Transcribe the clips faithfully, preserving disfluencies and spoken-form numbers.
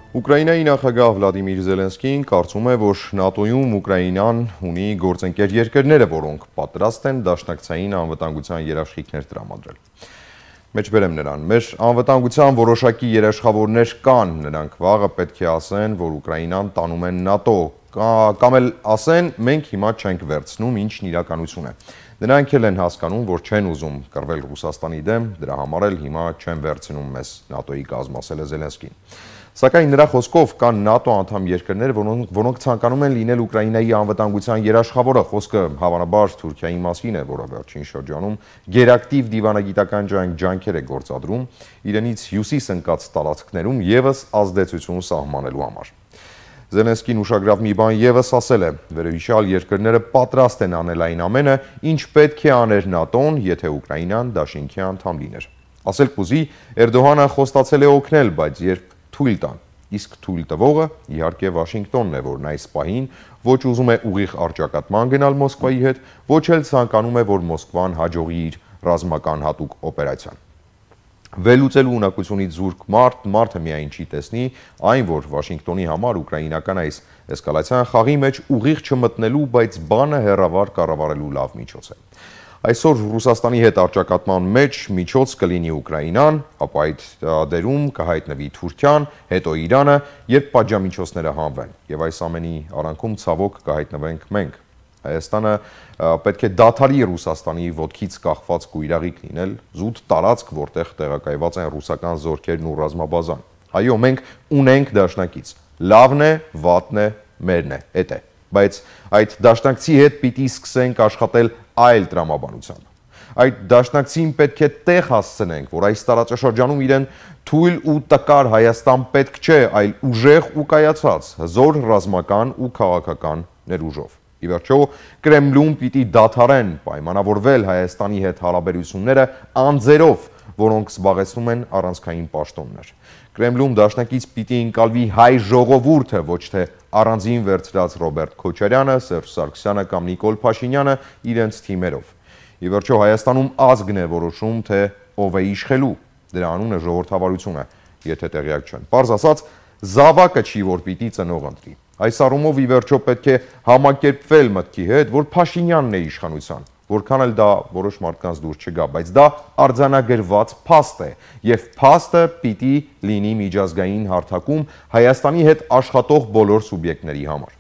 Ուկրաինայի նախագահ Վլադիմիր Զելենսկին կարծում է, որ ՆԱՏՕ-ում Ուկրաինան ունի գործընկեր երկրները, որոնք պատրաստ են դաշնակցային անվտանգության երաշխիքներ տրամադրել։ Մեջբերեմ նրան, մեր անվտանգության որոշակի երաշխավորներ կան, նրանք վաղը պետք է ասեն, որ Ուկրաինան տանում են ՆԱՏՕ, կամ էլ ասեն, մենք հիմա չենք վերցնում, ինչն իրականություն է։ Նրանք էլ են հասկանում, որ չեն ուզում կռվել Ռուսաստանի դեմ, դրա համար էլ հիմա չեն վերցնում մեզ ՆԱՏՕ-ի կազմ, ասել է Զելենսկին։ Սակայն նրա խոսքով կան ՆԱՏՕ անդամ երկրներ, որոնք, որոնք ցանկանում են լինել Ուկրաինայի անվտանգության երաշխավորը, խոսքը հավանաբար Թուրքիայի մասին է, որը վերջին շրջանում գերակտիվ դիվանագիտական ջանքեր է գործադրում իրենից հյուսիս ընկած տարածքներում ևս ազդեցություն սահմանելու համար։ Զելենսկին ուշագրավ մի բան ևս ասել է, վերոհիշյալ երկրները պատրաստ են անել այն ամենը, ինչ պետք է աներ ՆԱՏՕ-ն, եթե Ուկրաինան դաշինքի անդամ լիներ։ Ասել կուզի, Էրդողանը խոստացել է օգնել, բայց երբ թույլ տան, իսկ թույլ տվողը իհարկե Վաշինգտոնն է, որն այս պահին ոչ ուզում է ուղիղ առճակատման գնալ Մոսկվայի հետ, ոչ էլ ցանկանում է, որ Մոսկվան հաջողի իր ռազմական հատուկ օպերացիան։ Վերլուծելու ունակությունից զուրկ մարդ, մարդը միայն չի տեսնի այն, որ Վաշինգտոնի համար ուկրաինական այս էսկալացիան խաղի մեջ ուղիղ չմտնելու, բայց բանը հեռավար կառավարելու լավ միջոց է։ Այսօր Ռուսաստանի հետ առճակատման մեջ միջոց կլինի Ուկրաինան, ապա այդ դերում կհայտնվի Թուրքիան, հետո Իրանը, երբ պատժամիջոցները հանվեն, եւ այս ամենի արանքում ցավոք կհայտնվենք մենք։ Հայաստանը պետք է դադարի Ռուսաստանի ոտքից կախված կույրաղիկ լինել, զուտ տարածք, որտեղ տեղակայված են ռուսական զորքերն ու ռազմաբազան։ Այո, մենք ունենք դաշնակից, լավն է, վատն է, մերն է, էդ է, բայց այդ դաշնակցի հետ պիտի սկսենք աշխատել այլ տրամաբանությամբ։ Այդ դաշնակցին պետք է տեղ հասցնենք, որ այս տարածաշրջանում իրեն թույլ ու տկար Հայաստան պետք չէ, այլ ուժեղ ու կայացած, հզոր ռազմական ու քաղաքական ներուժով։ Ի վերջո, Կրեմլում պիտի դադարեն պայմանավորվել Հայաստանի հետ հարաբերությունները անձերով, որոնք զբաղեցնում են առանցքային պաշտոններ։ Կրեմլում դաշնակից պիտի ընկալվի հայ ժողովուրդը, ոչ թե առանձին վերցրած Ռոբերտ Քոչարյանը, Սերժ Սարգսյանը կամ Նիկոլ Փաշինյանը իրենց թիմերով։ Ի վերջո, Հայաստանում ազգն է որոշում, թե ով է իշխելու, դրա անունը ժողովրդավարություն է, եթե տեղյակ չեն։ Պարզ ասած, զավակը չի, որ պիտի ծնող ընտրի։ Այս առումով ի վերջո պետք է համակերպվել մտքի հետ, որ Փաշինյանն է իշխանության, որքան էլ դա որոշ մարդկանց դուր չգա, բայց դա արձանագրված փաստ է, եւ փաստը պիտի լինի միջազգային հարթակում Հայաստանի հետ աշխատող բոլոր սուբյեկտների համար։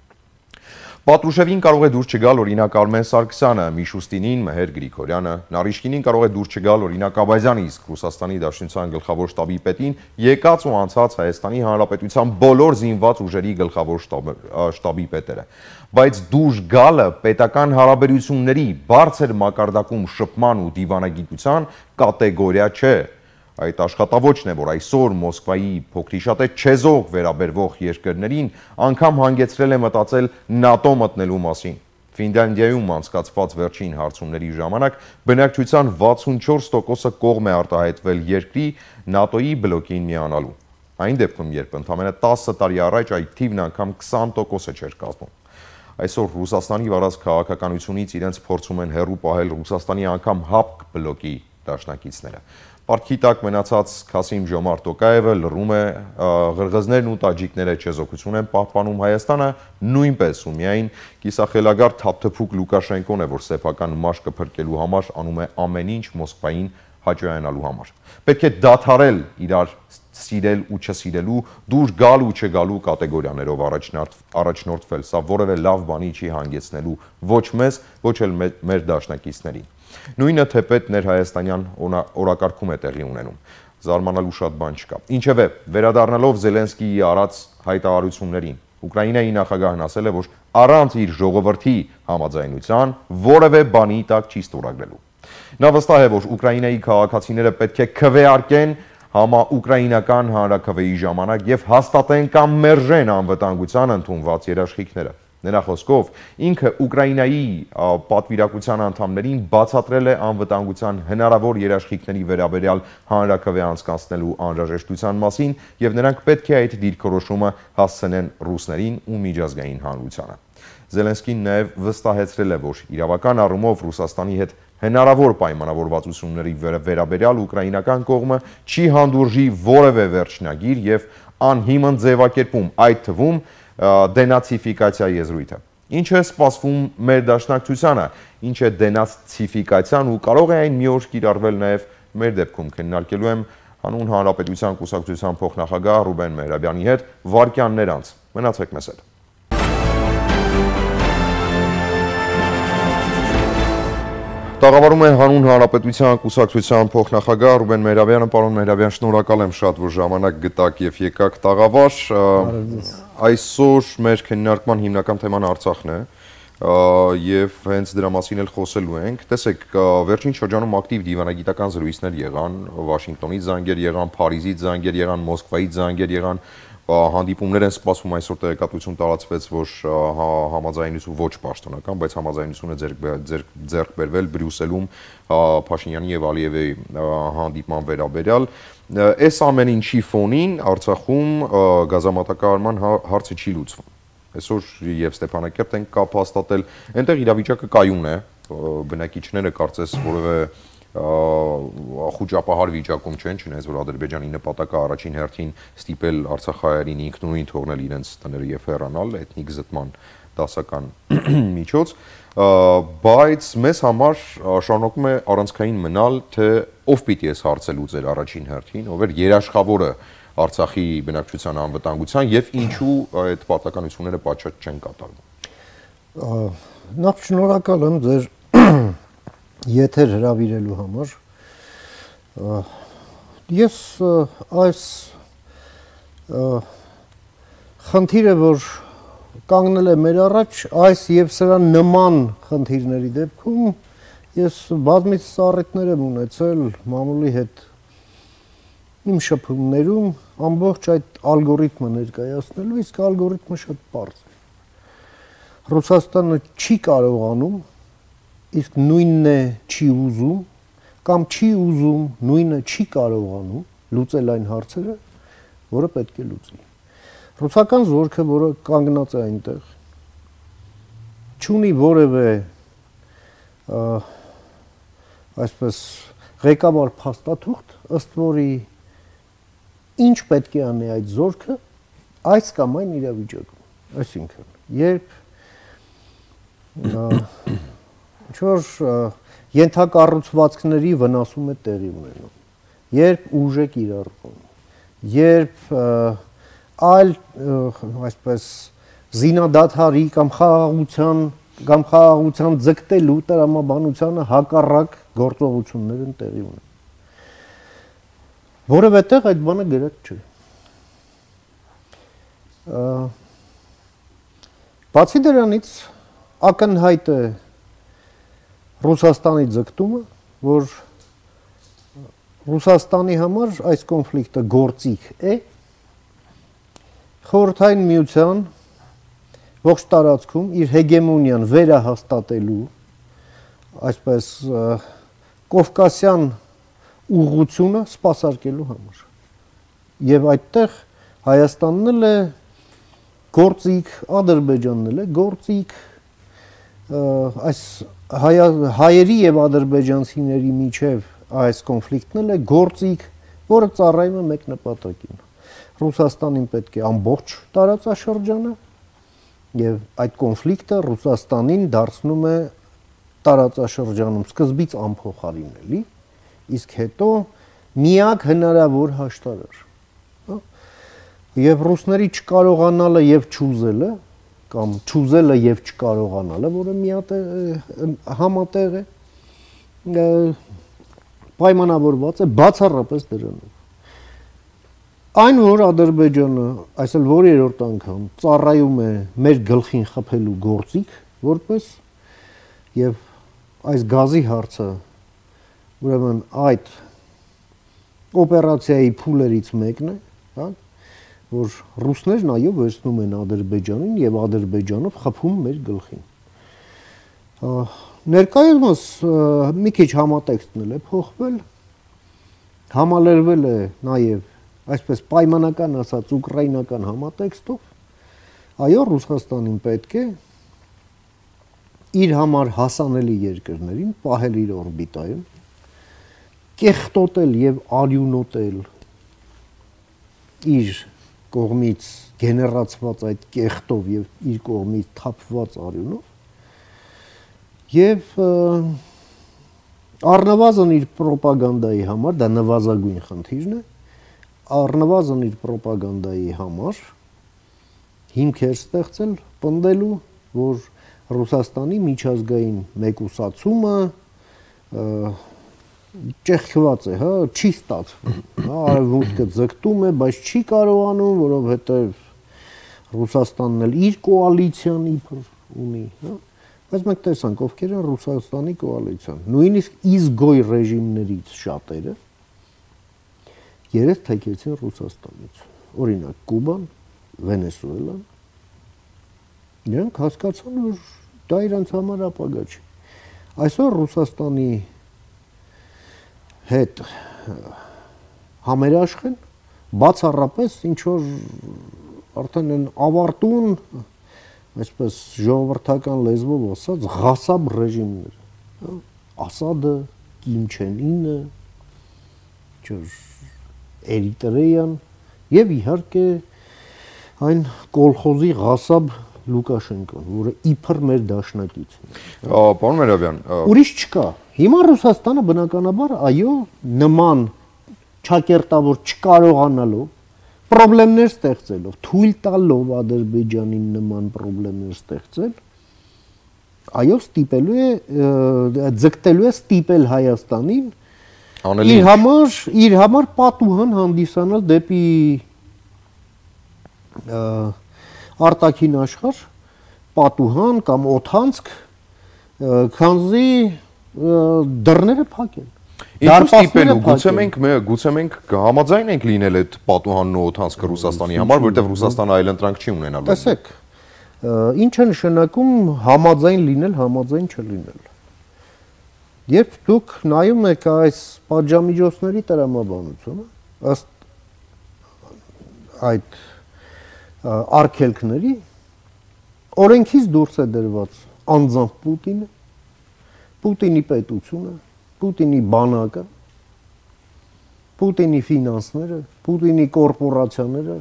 Պատրուշևին կարող է դուր չգալ օրինակ Արմեն Սարգսյանը, Միշուստինին Մհեր Գրիգորյանը, Նարիշկինին կարող է դուր չգալ օրինակ Աբազյանը, իսկ Ռուսաստանի Դաշնության գլխավոր շտաբի պետին եկած ու անցած Հայաստանի Հանրապետության բոլոր զինված ուժերի գլխավոր շտաբի պետերը։ Բայց դուր գալը պետական հարաբերությունների բարձր մակարդակում շփման ու դիվանագիտության կատեգորիա չէ։ Այդ աշխատավոճն է, որ այսօր Մոսկվայի փոքրիշատե չեզոք վերաբերվող երկրներին անգամ հանգեցրել է մտածել ՆԱՏՕ մտնելու մասին։ Ֆինլանդիայում անցկացված վերջին հարցումների ժամանակ բնակչության վաթսունչորս տոկոսը կողմ է արտահայտվել երկրի ՆԱՏՕ-ի բլոկին միանալու։ Այն դեպքում, երբ ընդամենը տասը տարի առաջ այդ թիվն անգամ քսան տոկոսը չէր կազմում։ Այսօր Ռուսաստանի վարած քաղաքականությունից իրենց փորձում են հեռու պահել Ռուսաստանի անգամ ՀԱՊԿ բլոկի դաշնակիցները։ Պարտքի տակ մնացած Քասիմ Ժոմարտ Տոկաևը լռում է, ղրղզներն ու տաջիկները չեզոքություն են պահպանում, Հայաստանը նույնպես ու միայն կիսախելագար թափթփուկ Լուկաշենկոն է, որ սեփական մաշկը փրկելու համար անում է ամեն ինչ Մոսկվային հաճոյանալու համար։ Պետք է դադարել իրար սիրել ու չսիրելու, դուր գալ ու չգալու կատեգորիաներով առաջնորդվել, սա որևէ լավ բանի չի հանգեցնելու ոչ մեզ, ոչ էլ մեր դաշնակիցներին։ Նույնը թեպետ ներհայաստանյան օրակարգում է տեղի ունենում, զարմանալու շատ բան չկա։ Ինչևէ, վերադառնալով Զելենսկիի արած հայտարարություններին, Ուկրաինայի նախագահն ասել է, որ առանց իր ժողովրդի համաձայնության որևէ բանի տակ չի ստորագրելու։ Նա վստահ է, որ Ուկրաինայի քաղաքացիները պետք է քվեարկեն համաուկրաինական հանրաքվեի ժամանակ եւ հաստատեն կամ մերժեն անվտանգության ընդունված երաշխիքները։ Նրա խոսքով ինքը Ուկրաինայի պատվիրակության անդամներին բացատրել է անվտանգության հնարավոր երաշխիքների վերաբերյալ հանրաքվե անցկացնելու անհրաժեշտության մասին եւ նրանք պետք է այդ դիրքորոշումը հասցնեն ռուսներին ու միջազգային հանրությանը։ Զելենսկին նաեւ վստահեցրել է, որ իրավական առումով Ռուսաստանի հետ հնարավոր պայմանավորվածությունների վերաբերյալ ուկրաինական կողմը չի հանդուրժի որևէ վերջնագիր եւ անհիմն ձևակերպում, այդ թվում դենացիֆիկացիա եզրույթը։ Ինչ է սպասվում մեր դաշնակցությանը, ինչ է դենացիֆիկացիան ու կարող է այն մի օր կիրառվել նաև մեր դեպքում։ Քննարկելու եմ հանուն Հանրապետության կուսակցության փոխնախագահ Ռուբեն Մեհրաբյանի հետ վայրկյաններ անց։ Մնացեք մեզ հետ։ Տաղավարում է հանուն Հանրապետության կուսակցության փոխնախագահ Ռուբեն Մեհրաբյանը։ Պարոն Մեհրաբյան, շնորհակալ եմ շատ, որ ժամանակ գտաք եւ եկաք տաղավար։ Այսօր մեր քննարկման հիմնական թեման Արցախն է եւ հենց դրա մասին էլ խոսելու ենք։ Տեսեք, վերջին շրջանում ակտիվ դիվանագիտական զրույցներ եղան, Վաշինգտոնից զանգեր եղան, Փարիզից զանգեր եղան, Մոսկվայից զանգեր եղան, հանդիպումներ են սպասվում, այսօր տեղեկատվություն տարածվեց, որ համաձայնություն ոչ պաշտոնական, բայց համաձայնությունը ձեռք բերվել Բրյուսելում Փաշինյանի եւ Ալիևի հանդիպման վերաբերյալ։ Այս ամեն ինչի ֆոնին Արցախում գազամատակարարման հարցը չի լուծվում։ Այսօր եւ Ստեփանակերտ են կապ հաստատել, այնտեղ իրավիճակը կայուն է, բնակիչները կարծես որևէ խոճապահար վիճակում չեն, չնայած որ Ադրբեջանի նպատակը առաջին հերթին ստիպել արցախահայերին ինքնուրույն թողնել իրենց տները եւ հեռանալ, էթնիկ զտման դասական միջոց, բայց մեզ համար շարունակում է առանցքային մնալ, թե ով պիտի այս հարցը լուծեր առաջին հերթին, ով էր երաշխավորը Արցախի բնակչության անվտանգության եւ ինչու այդ պարտականությունները պատշաճ չեն կատարվում։ Նախ շնորհակալ եմ ձեր եթեր հրավիրելու համար։ Ես այս խնդիրը, որ կանգնել է մեր առաջ, այս եւ սրա նման խնդիրների դեպքում ես բազմիցս առիթներ եմ ունեցել մամուլի հետ իմ շփումներում ամբողջ այդ ալգորիթմը ներկայացնելու, իսկ ալգորիթմը շատ պարզ է։ Ռուսաստանը չի կարողանում, իսկ նույնն է չի ուզում, կամ չի ուզում, նույնը չի կարողանում լուծել այն հարցերը, որը պետք է լուծի։ Ռուսական զորքը, որը կանգնած է այնտեղ, չունի որևէ այսպես ղեկավար փաստաթուղթ, ըստ որի ինչ պետք է անի այդ զորքը այս կամ այն իրավիճակում։ Այսինքն, երբ ինչ-որ ենթակառուցվածքների վնասում է տեղի ունենում, երբ ուժ է կիրառվում, երբ այլ այսպես զինադադարի կամ խաղաղության կամ խաղաղության ձգտելու տրամաբանությանը հակառակ գործողություններ են տեղի ունենում։ Որևէ տեղ այդ բանը գրած չէ։ Բացի դրանից ակնհայտ է Ռուսաստանի ձգտումը, որ Ռուսաստանի համար այս կոնֆլիկտը գործիք է, Խորհրդային Միության ողջ տարածքում իր հեգեմոնիան վերահաստատելու, այսպես կովկասյան ուղղությունը սպասարկելու համար։ Եւ այդտեղ Հայաստանն էլ է գործիք, Ադրբեջանն էլ է գործիք, այս հայերի եւ ադրբեջանցիների միջև այս կոնֆլիկտն էլ է գործիք, որը ծառայում է մեկ նպատակին։ Ռուսաստանին պետք է ամբողջ տարածաշրջանը եւ այդ կոնֆլիկտը Ռուսաստանին դարձնում է տարածաշրջանում սկզբից անփոխարինելի, իսկ հետո միակ հնարավոր հաշտարար։ Եվ ռուսների չկարողանալը եւ չուզելը կամ չուզելը եւ չկարողանալը, որը համատեղ է, պայմանավորված է բացառապես դրանով։ Այն, որ Ադրբեջանը, այսօր որ երրորդ անգամ ծառայում է մեր գլխին խփելու գործիք որպես եւ այս գազի հարցը ուրեմն այդ օպերացիայի փուլերից մեկն է, հա, որ ռուսներն այո վերցնում են Ադրբեջանին եւ Ադրբեջանով խփում մեր գլխին։ Ներկայումս մի քիչ համատեքստն էլ է փոխվել, համալրվել է նաեւ այսպես պայմանական ասած ուկրաինական համատեքստով, այո Ռուսաստանին պետք է իր համար հասանելի երկրներին պահել իր օրբիտայում, կեղտոտել եւ արյունոտել իր կողմից գեներացված այդ կեղտով եւ իր կողմից թափված արյունով եւ առնվազն իր ռոպագանդայի համար դա նվազագույն խնդիրն է առնվազն իր ռոպագանդայի համար հիմքեր ստեղծել պնդելու որ Ռուսաստանի միջազգային մեկուսացումը ճեղքված է, հա, չի ստացվում, հա, արևմուտքը ձգտում է, բայց չի կարողանում, որովհետև Ռուսաստանն էլ իր կոալիցիան իբր ունի, հա, բայց մենք տեսանք ովքեր են Ռուսաստանի կոալիցիան, նույնիսկ իզգոյ ռեժիմներից շատերը երես թեքեցին Ռուսաստանից, օրինակ Կուբան, Վենեսուելան, նրանք հասկացան, որ դա իրենց համար ապագա չի։ Այսօր Ռուսաստանի հետ համերաշխ են բացառապես ինչ որ արդեն են ավարտուն այսպես ժողովրդական լեզվով ասած ղասաբ ռեժիմներ Ասադը, Կիմ Չեն Ինը, Էրիտրեան եւ իհարկե այն կոլխոզի ղասաբ Լուկաշենկոն, որը իբր մեր դաշնակիցն է։ Պարոն Մերաբյան, ուրիշ չկա։ Հիմա Ռուսաստանը բնականաբար այո նման չակերտավոր չկարողանալով պրոբլեմներ ստեղծելով, թույլ տալով Ադրբեջանին նման պրոբլեմներ ստեղծել, այո ստիպելու է ձգտելու է ստիպել Հայաստանին իր համար իր համար պատուհան հանդիսանալ դեպի արտաքին աշխարհ պատուհան կամ օթանցք քանզի դռները փակեն Ինչու ստիպելու գուցե մենք գուցե մենք համաձայն ենք լինել այդ պատուհանն ու օթանցքը Ռուսաստանի համար որովհետև Ռուսաստանը այլ ընտրանք չի ունենալու Տեսեք ինչ է նշանակում համաձայն լինել համաձայն չլինել Երբ դուք նայում եք այս պատժամիջոցների տրամաբանությունը ըստ այդ արգելքների օրենքից դուրս է դրված անձամբ Պուտինը, Պուտինի պետությունը, Պուտինի բանակը, Պուտինի ֆինանսները, Պուտինի կորպորացիաները,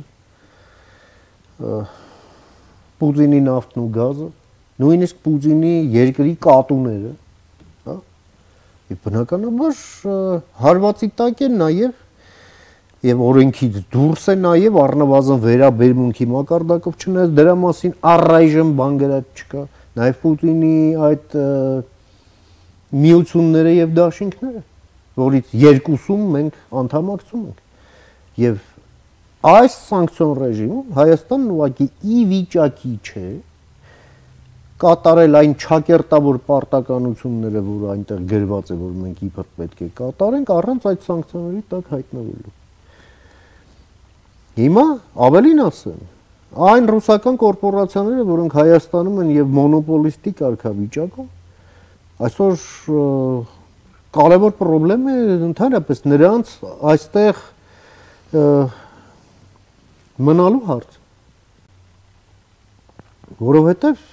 Պուտինի նավթն ու գազը, նույնիսկ Պուտինի երկրի կատուները, հա, բնականաբար հարվածի տակ է նաև Եվ օրենքից դուրս է նաև առնվազն վերաբերմունքի մակարդակով չնայած դրա մասին առայժմ բան գրած չկա նաև Պուտինի այդ միությունները եւ դաշինքները որից երկուսում մենք անդամակցում ենք եւ այս սանկցիոն ռեժիմում Հայաստանն ուղղակի ի վիճակի չէ կատարել այն չակերտավոր պարտականությունները որ այնտեղ գրված է որ մենք իբր պետք է կատարենք առանց այդ սանկցիաների տակ հայտնվելու Հիմա ավելին ասեմ, այն ռուսական կորպորացիաները, որոնք Հայաստանում են եւ մոնոպոլիստի կարգավիճակում, այսօր կարևոր խնդրեմ է ընդհանրապես նրանց այստեղ մնալու հարց, որովհետեւ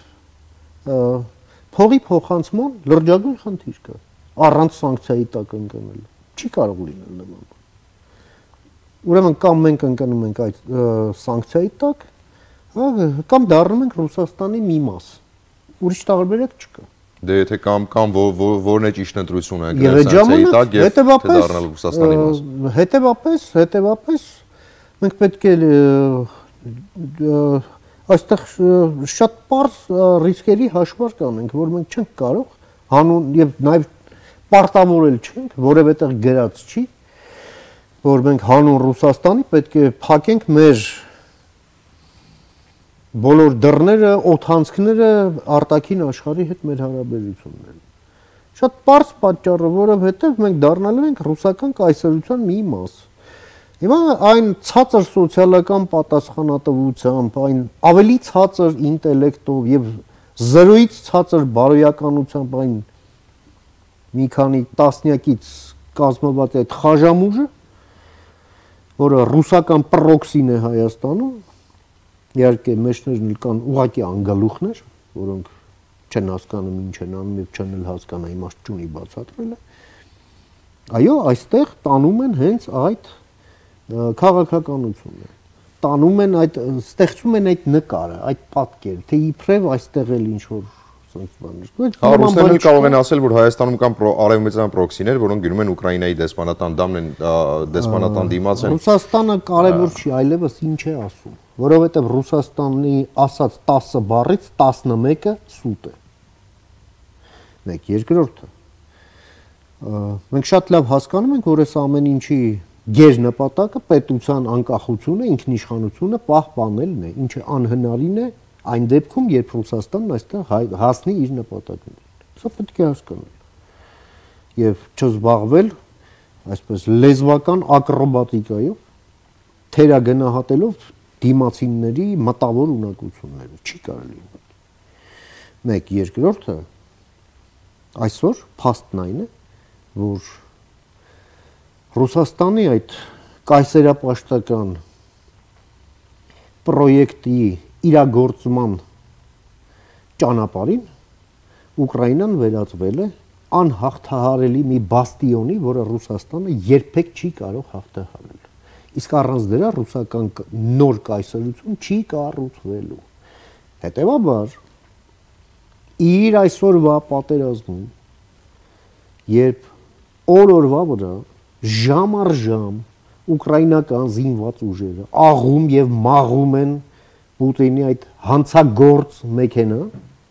փողի փոխանցման լրջագույն խնդիր կա, առանց սանկցիայի տակ ընկնելու, չի կարող լինել նման Ուրեմն կամ մենք ընկնում ենք այդ սանկցիայի տակ, կամ դառնում ենք Ռուսաստանի մի մաս։ Ուրիշ տարբերակ չկա։ Դե եթե կամ կամ որն է ճիշտ ընտրությունը ընկնել սանկցիայի տակ եւ թե դառնալ Ռուսաստանի մաս։ Հետևաբար, հետևաբար մենք պետք է այստեղ շատ པարզ ռիսկերի հաշվարկ անենք, որ մենք չենք կարող հանուն եւ նաեւ պարտավորել չենք, որևէտեղ գրած չի որ մենք հանուն Ռուսաստանի պետք է փակենք մեր բոլոր դռները, օթանցքները արտաքին աշխարհի հետ մեր հարաբերությունները։ Շատ པարզ պատճառը, որովհետև մենք դառնալու ենք ռուսական կայսրության մի մաս։ Հիմա այն ցածր սոցիալական պատասխանատվությամբ, այն ավելի ցածր ինտելեկտով եւ զրոյից ցածր բարոյականությամբ այն մի քանի տասնյակից կազմված այդ խաժամուժը որը ռուսական պրոքսին է Հայաստանում, իհարկե մեջներն կան ուղղակի անգալուխներ, որոնք չեն հասկանում ինչ են անում եւ չեն էլ հասկանա իմաստ չունի բացատրելը։ Այո, այստեղ տանում են հենց այդ քաղաքականությունը։ տանում են այդ ստեղծում են այդ նկարը, այդ պատկերը, թե իբրև այստեղ էլ ինչ որ sense բաներ։ Հա, ռուսներն կարող են ասել, որ Հայաստանում կան արևմտյան պրոքսիներ, որոնք գնում են Ուկրաինայի դեսպանատան դամն են, դեսպանատան դիմաց են։ Ռուսաստանը կարևոր չի, այլևս ինչ է ասում, որովհետև Ռուսաստանի ասած տասը բառից տասնմեկը սուտ է։ Մեկ երկրորդը։ Մենք շատ լավ հասկանում ենք, որ այս ամեն ինչի գեր նպատակը պետության անկախությունը, ինքնիշխանությունը պահպանելն է, ինչը անհնարին է այն դեպքում, երբ Ռուսաստանն այստեղ հասնի իր նպատակներին։ Սա պետք է հասկանալ։ Եվ չզբաղվել այսպես լեզվական ակրոբատիկայով, թերագնահատելով դիմացինների մտավոր ունակությունները, չի կարելի։ Մեկ երկրորդը այսօր փաստն այն է, որ Ռուսաստանի այդ կայսերապաշտական պրոյեկտի իրագործման ճանապարհին Ուկրաինան վերածվել է անհաղթահարելի մի բաստիոնի, որը Ռուսաստանը երբեք չի կարող հաղթահարել։ Իսկ առանց դրա ռուսական նոր կայսրություն չի կառուցվելու։ Հետևաբար իր այսօրվա պատերազմում, երբ օր-օրվա վրա ժամ առ ժամ ուկրաինական զինված ուժերը աղում եւ մաղում են Պուտինի այդ հանցագործ մեքենա,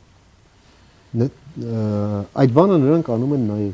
այդ բանը նրանք անում են նաեւ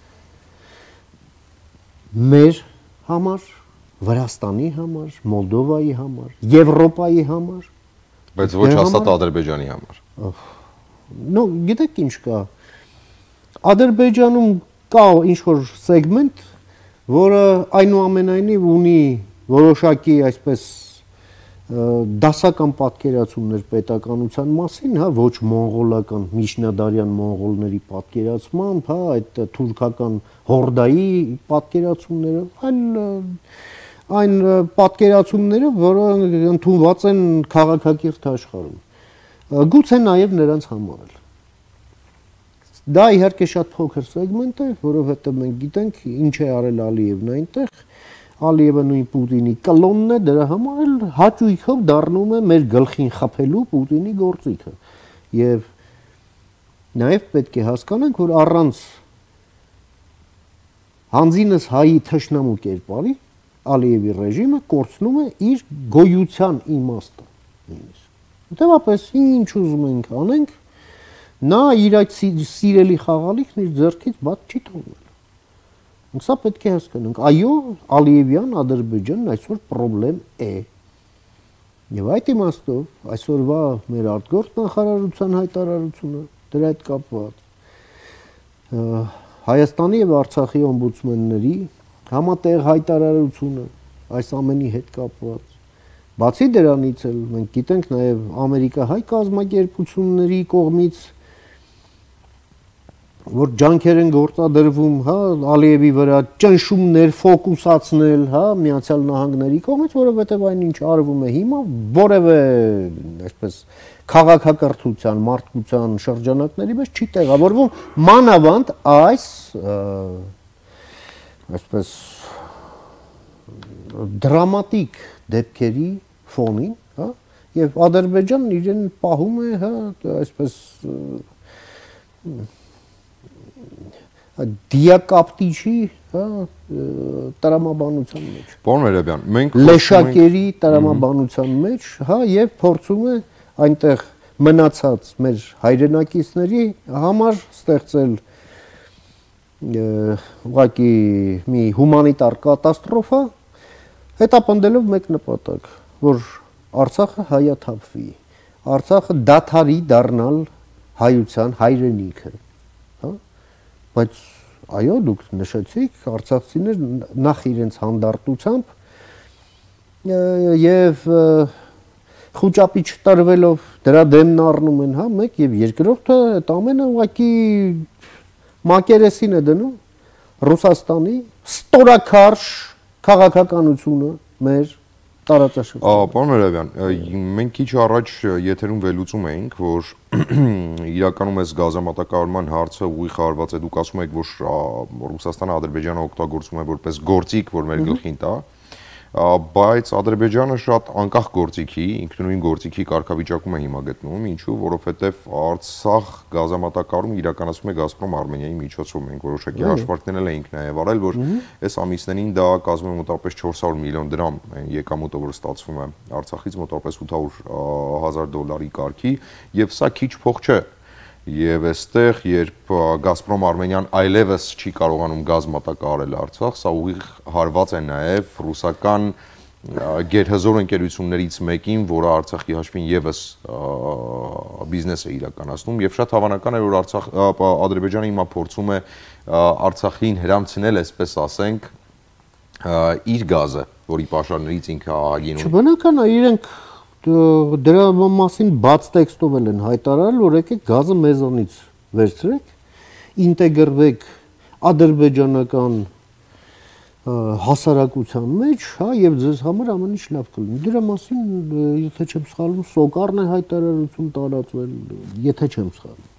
մեր համար, Վրաստանի համար, Մոլդովայի համար, Եվրոպայի համար, բայց ոչ հաստատ Ադրբեջանի համար։ Նո, գիտեք ինչ կա։ Ադրբեջանում կա ինչ-որ սեգմենտ, որը այնուամենայնիվ ունի որոշակի այսպես դասական պատկերացումներ պետականության մասին, հա, ոչ մոնղոլական միջնադարյան մոնղոլների պատկերացմամբ, հա, այդ թուրքական հորդայի պատկերացումները, այլ այն պատկերացումները, որոնք ընդունված են քաղաքակիրթ աշխարհում։ Գուցե նաև նրանց համար էլ։ Դա իհարկե շատ փոքր սեգմենտ է, որովհետև մենք գիտենք ինչ է արել Ալիևն այնտեղ, Ալիևը նույն Պուտինի կլոնն է, դրա համար էլ հաճույքով դառնում է մեր գլխին խփելու Պուտինի գործիքը։ Եվ նաև պետք է հասկանանք, որ առանց հանձինս հայի թշնամու կերպարի Ալիևի ռեժիմը կորցնում է իր գոյության իմաստը։ Հետևաբար ինչ ուզում ենք անենք, նա իր այդ սիրելի խաղալիքն իր ձեռքից բաց չի թողնել։ Սա պետք է հասկանանք, այո, Ալիևյան Ադրբեջանն այսօր պրոբլեմ է։ Եվ այդ իմաստով այսօրվա մեր արտգործ նախարարության հայտարարությունը դրա հետ կապված Հայաստանի եւ Արցախի օմբուդսմենների համատեղ հայտարարությունը այս ամենի հետ կապված։ Բացի դրանից էլ մենք գիտենք նաեւ ամերիկահայ կազմակերպությունների կողմից որ ջանքեր են գործադրվում, հա, Ալիևի վրա ճնշումներ ֆոկուսացնել, հա, Միացյալ Նահանգների կողմից, որովհետև այն ինչ արվում է հիմա, որևէ, այսպես, քաղաքակրթության, մարդկության շրջանակների մեջ չի տեղավորվում, մանավանդ այս, այսպես, դրամատիկ դեպքերի ֆոնին, հա, եւ Ադրբեջանն իրեն պահում է, հա, այսպես դիակապտիչի, հա, տրամաբանության մեջ։ Պարոն Մերաբյան, մենք լեշակերի տրամաբանության մեջ, հա, եւ փորձում է այնտեղ մնացած մեր հայրենակիցների համար ստեղծել ուղղակի մի հումանիտար կատաստրոֆա, հետապնդելով մեկ նպատակ, որ Արցախը հայաթափվի, Արցախը դադարի դառնալ հայության հայրենիքը, հա, բայց այո, դուք նշեցիք, արցախցիներ նախ իրենց հանդարտությամբ եւ խոճապի չտրվելով դրա դեմն առնում են, հա, մեկ եւ երկրորդը այդ ամենը ուղղակի մակերեսին է դնում Ռուսաստանի ստորակարճ քաղաքականությունը մեր տարածաշրջանում։ Պարոն Մերաբյան, մենք քիչ առաջ եթերում վերլուծում էինք, որ իրականում այս գազամատակարարման հարցը ուղիղ հարված է, դուք ասում եք, որ Ռուսաստանը Ադրբեջանը օգտագործում է որպես գործիք, որ մեր գլխին տա, բայց Ադրբեջանը շատ անկախ գործիքի, ինքնուրույն գործիքի կարգավիճակում է հիմա գտնվում, ինչու, որովհետև Արցախ գազամատակարարում իրականացվում է Գազպրոմ Արմենիայի միջոցով։ Մենք որոշակի հաշվարկներ էինք նաև արել, որ այս ամիսներին դա կազմում է մոտավորապես չորս հարյուր միլիոն դրամ եկամուտը, որ ստացվում է Արցախից, մոտավորապես ութ հարյուր հազար դոլարի կարգի, եւ սա քիչ փող չէ։ Եվ այստեղ, երբ Գազպրոմ Արմենիան այլևս չի կարողանում գազ մատակարարել Արցախ, սա ուղիղ հարված է նաև ռուսական գերհզոր ընկերություններից մեկին, որը Արցախի հաշվին եւս բիզնես է իրականացնում, եւ շատ հավանական է, որ Արցախ Ադրբեջանը հիմա փորձում է Արցախին հրամցնել, այսպես ասենք, իր գազը, որի պաշարներից ինքը ահագին ունի։ Չբնական է, իրենք դրա մասին բաց տեքստով են հայտարարել, որ եկեք գազը մեզանից վերցրեք, ինտեգրվեք ադրբեջանական հասարակության մեջ, հա, եւ ձեզ համար ամեն ինչ լավ կլինի։ Դրա մասին, եթե չեմ սխալվում, Սոկարն է հայտարարություն տարածվել, եթե չեմ սխալվում։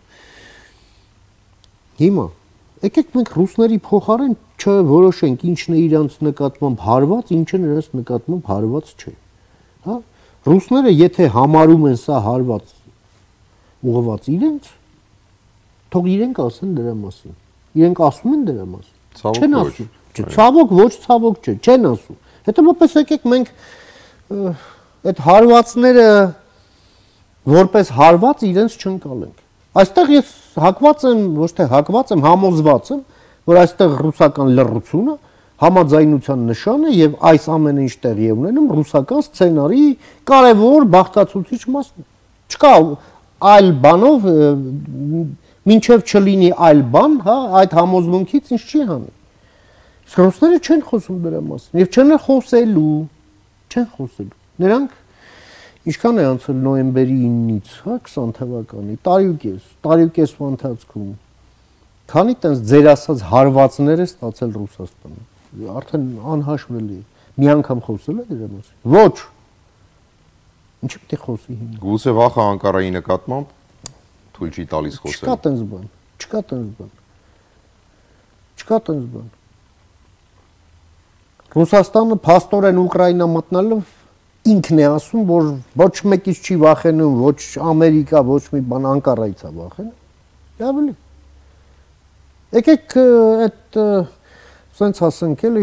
Հիմա եկեք մենք ռուսների փոխարեն չորոշենք ինչն է իրանց նկատմամբ հարված, ինչը նրանց նկատմամբ հարված չէ։ Հա? Ռուսները եթե համարում են սա հարված ուղղված իրենց, թող իրենք ասեն դրա մասին։ Իրենք ասում են դրա մասին։ Չեն ասում։ Ցավոք ոչ ցավոք չէ, չեն ասում։ Հետո եկեք մենք այդ հարվածները որպես հարված իրենց չընկալենք։ Այստեղ ես հակված եմ, ոչ թե հակված եմ, համոզված եմ, որ այստեղ ռուսական լռությունը համաձայնության նշան է եւ այս ամենը ինչ տեղի է ունենում ռուսական սցենարի կարևոր բաղկացուցիչ մասն է։ Չկա այլ բանով մինչև չլինի այլ բան, հա, այդ համոզմունքից ինչ չի հանի։ Ռուսները չեն խոսում դրա մասին եւ չեն խոսելու, չեն խոսելու։ Նրանք ինչքան է անցել նոյեմբերի իննից, հա, քսան թվականի, տարի ու կես, տարի ու կես ընթացքում քանի տենց ձեր ասած հարվածներ է ստացել Ռուսաստանը։ Արդեն անհաշվելի է։ Մի անգամ խոսել է դրա մասին։ Ոչ։ Ինչի՞ պետք է խոսի հիմա։ Գուցե վախը Անկարայի նկատմամբ թույլ չի տալիս խոսել։ Չկա տենց բան, չկա տենց բան։ Չկա տենց բան։ Ռուսաստանը փաստորեն Ուկրաինա մտնելով ինքն է ասում, որ ոչ մեկից չի վախենում, ոչ Ամերիկա, ոչ մի բան Անկարայից է վախենում։ Լավ է։ Եկեք այդ սենց ասենք էլի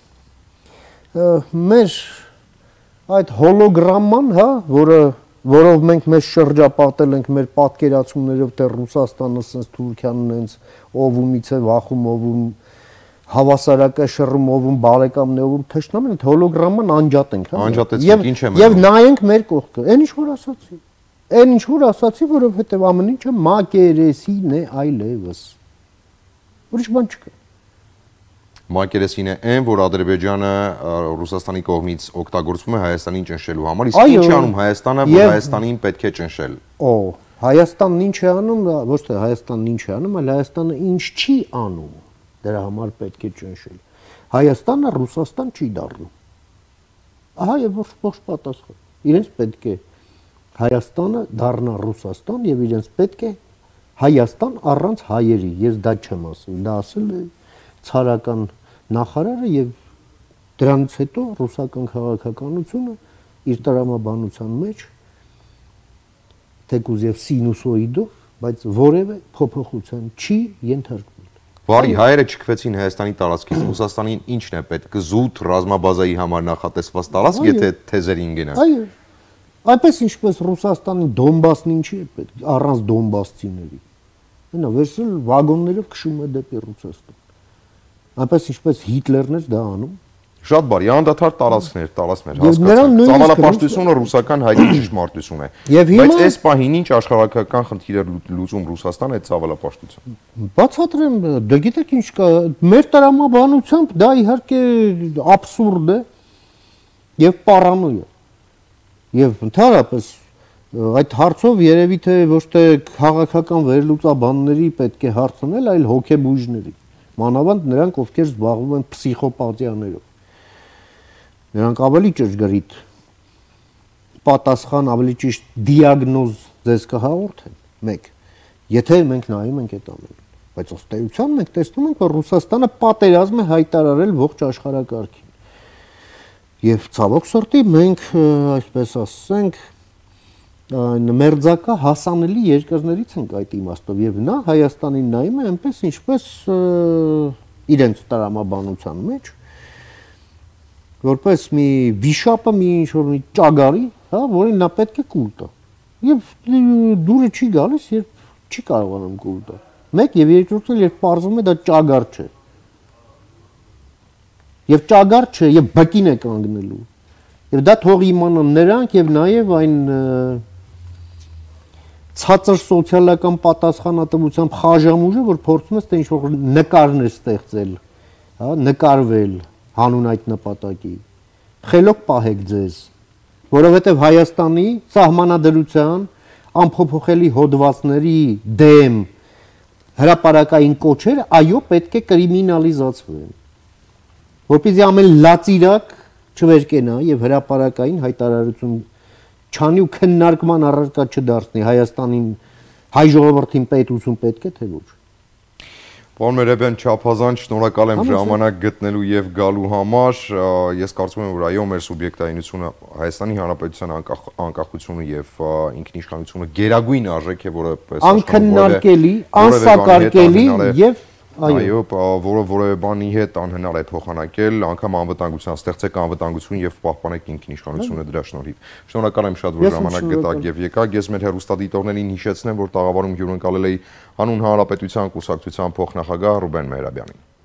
մեր այդ հոլոգրաման, հա, որը որով մենք մեզ շրջապատել ենք մեր պատկերացումներով, թե Ռուսաստանը սենց Թուրքիան նենց օվումից է վախում, օվում հավասարակաշռում, օվում բարեկամն է, օվում թշնամին, այդ հոլոգրաման անջատենք, հա։ Անջատեցինք, ինչ է մնում։ Եվ նայենք մեր կողքը։ Այն ինչ որ ասացի։ Այն ինչ որ ասացի, որովհետև ամեն ինչը մակերեսին է այլևս։ Ուրիշ բան չկա։ Մակերեսին է այն, որ Ադրբեջանը Ռուսաստանի կողմից օգտագործվում է Հայաստանին ճնշելու համար, իսկ ինչ է անում Հայաստանը, որ Հայաստանին պետք է ճնշել։ Օ, Հայաստանն ինչ է անում, ոչ թե Հայաստանն ինչ է անում, այլ Հայաստանը ինչ չի անում, դրա համար պետք է ճնշել։ Հայաստանը Ռուսաստան չի դառնում։ Ահա եւ ողջ պատասխան։ Իրենց պետք է Հայաստանը դառնա Ռուսաստան եւ իրենց պետք է Հայաստան առանց հայերի, ես դա չեմ ասել, դա ասել է ցարական նախարարը եւ դրանից հետո ռուսական քաղաքականությունը իր տրամաբանության մեջ թեկուզ եւ սինուսոիդով, բայց որևէ փոփոխության չի ենթարկվել։ Բարի հայերը չքվեցին Հայաստանի տարածքից, Ռուսաստանին ինչն է պետք, զուտ ռազմաբազայի համար նախատեսված տարածք, եթե թեզերին գնա։ Այո։ Այդպես ինչպես Ռուսաստանի Դոնբասն ինչի է պետք, առանց դոնբասցիների։ Այնա վերցրել վագոններով քշում է դեպի Ռուսաստան։ Այնպես ինչպես Հիտլերն էր դա անում։ Շատ բարի, անդադար տարածքներ, տարածքներ, հասկացանք։ Ծավալապաշտությունը ռուսական հայտնի ճշմարտություն է։ Բայց այս պահին ինչ աշխարհակական խնդիր է լուծում Ռուսաստանը այդ ծավալապաշտությունը։ Բացատրեմ, դե գիտեք ինչ կա, մեր տրամաբանությամբ դա իհարկե աբսուրդ է եւ պարանոյա։ Եվ ընդհանրապես այդ հարցով երևի թե ոչ թե քաղաքական վերլուծաբանների պետք է հարցնել, այլ հոգեբույժների, մանավանդ նրանք, ովքեր զբաղվում են փսիխոպաթիաներով։ Նրանք ավելի ճշգրիտ պատասխան, ավելի ճիշտ դիագնոզ ձեզ կհաղորդեն, մեկ, եթե մենք նայում ենք այդ ամենը։ Բայց ըստ էության մենք տեսնում ենք, որ Ռուսաստանը պատերազմ է հայտարարել ողջ աշխարհակարգին։ Եվ ցավոք սրտի մենք այսպես ասենք այն մերձակա հասանելի երկրներից ենք այդ իմաստով եւ նա Հայաստանին նայում է այնպես ինչպես իրենց տրամաբանության մեջ որպես մի վիշապը մի ինչ որ մի ճագարի, հա, որին նա պետք է կուլ տա։ Եվ դուրը չի գալիս, երբ չի կարողանում կուլ տա։ Մեկ եւ երկրորդը երբ պարզվում է դա ճագար չէ։ Եվ ճագար չէ, եւ բակին է կանգնելու։ Եվ դա թող իմանան նրանք եւ նաեւ այն ցածր սոցիալական պատասխանատվությամբ խաժամուժը, որ փորձում է ստե ինչ որ նկարներ ստեղծել, հա, նկարվել հանուն այդ նպատակի։ Խելոք պահեք ձեզ, որովհետեւ Հայաստանի սահմանադրության անփոփոխելի հոդվածների դեմ հրապարակային կոչեր, այո, պետք է կրիմինալիզացվեն։ Որպեսզի ամեն լացիրակ չվերկենա եւ հրապարակային հայտարարություն չանի ու քննարկման առարկա չդարձնի Հայաստանին հայ ժողովրդին պետություն պետք է թե ոչ։ Պարոն Մերաբյան, չափազանց շնորհակալ եմ ժամանակ գտնելու եւ գալու համար։ Ես կարծում եմ, որ այո, մեր սուբյեկտայինությունը Հայաստանի Հանրապետության անկախությունը եւ ինքնիշխանությունը գերագույն արժեք է, որը անքննարկելի, անսակարկելի եւ այո, որը որևէ բանի հետ անհնար է փոխանակել, անգամ անվտանգության, ստեղծեք անվտանգություն եւ պահպանեք ինքնիշխանությունը դրա շնորհիվ։ Շնորհակալ եմ շատ, որ ժամանակ գտաք եւ եկաք։ Ես մեր հեռուստադիտողներին հիշեցնեմ, որ տաղավարում հյուրընկալել էի Հանուն Հանրապետության կուսակցության փոխնախագահ Ռուբեն Մեհրաբյանին։